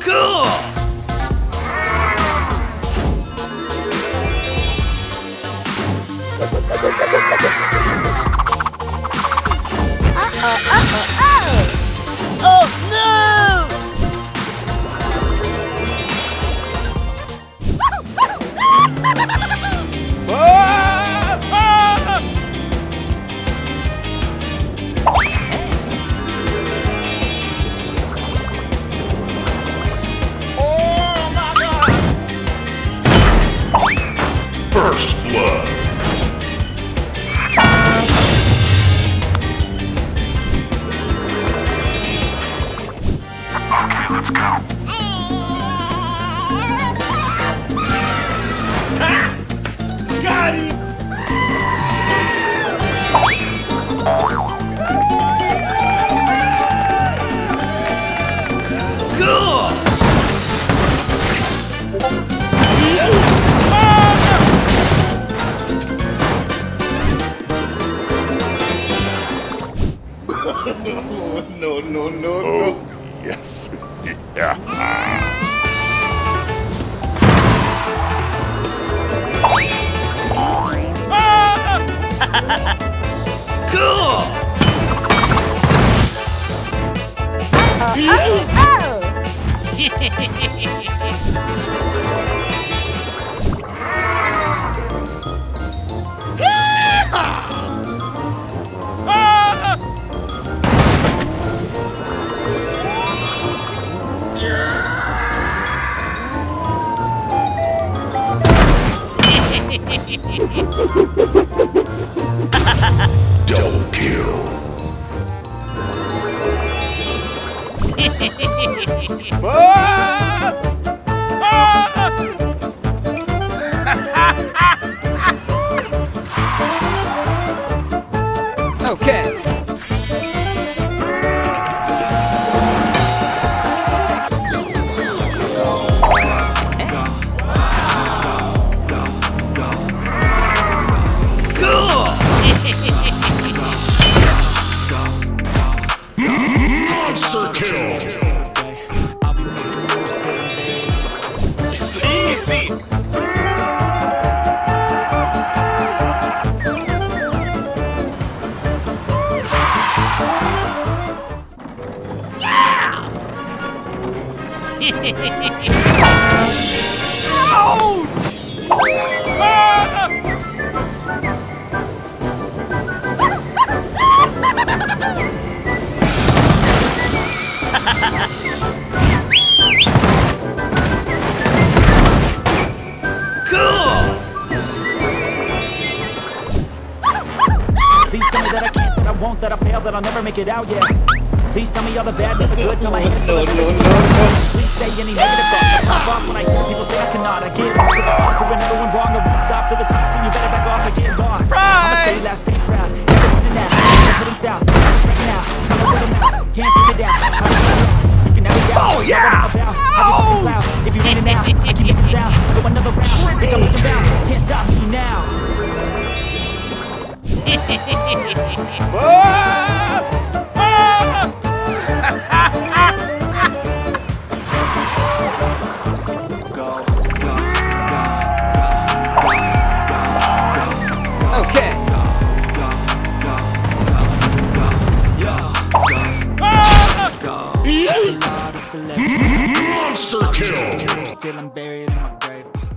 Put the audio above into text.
Cool! Oh no! First blood. Okay, let's go. Got it! Cool! No. Oh, yes. Yeah. Cool! Double kill. Okay. Monster kill. Easy. Please tell me that I can't, that I won't, that I fail, that I'll never make it out, yeah. Please tell me all the bad, never good, fill my head, no. Please say any negative thoughts, I pop off when I hear people say I cannot. I get off to the top, doing everyone wrong, I won't stop to the top, so you better back off, I get lost. I'ma stay loud, stay proud, never running out, I'm heading south, I'm just right now, tell me what I'm out, can't figure it out, I'm just right now, you can never doubt, Oh yeah! I'll be fucking loud, if you raining out, I keep making sound, go another round, bitch I'm looking bound, can't stop me now. Okay. Monster kill. Still I'm buried in my grave.